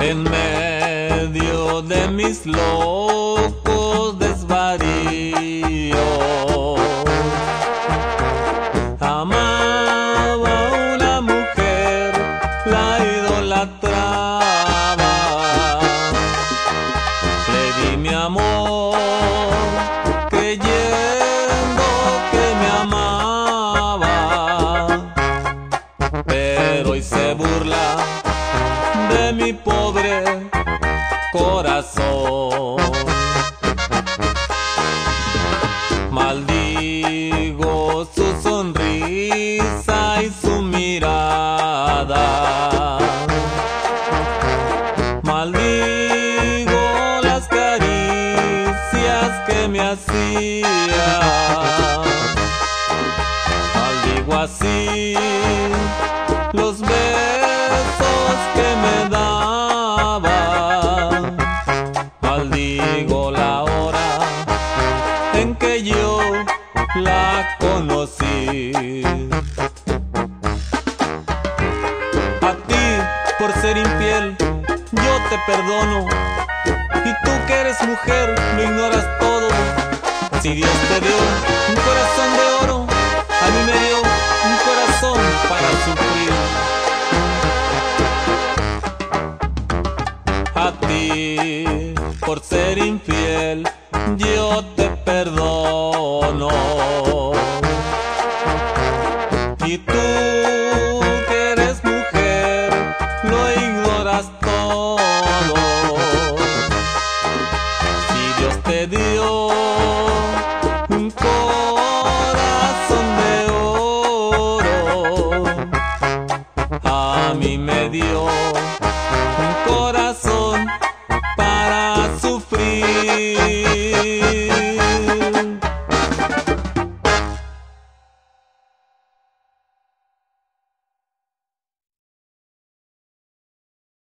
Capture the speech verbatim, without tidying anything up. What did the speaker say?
en medio de mis locos desvaríos. Amaba a una mujer, la idolatraba, le di mi amor creyendo que me amaba, pero hoy se burla de mi pobre corazón. Maldigo su sonrisa y su mirada, maldigo las caricias que me hacía, maldigo así los besos que me daba, maldigo la hora en que yo la conocí. A ti por ser infiel yo te perdono, y tú que eres mujer lo ignoras todo. Si Dios te dio un corazón de oro, a mí me dio un corazón para sufrir. A ti por ser infiel yo te perdono, y tú que eres mujer lo ignoras todo. Si Dios te dio un corazón de oro, a mí me dio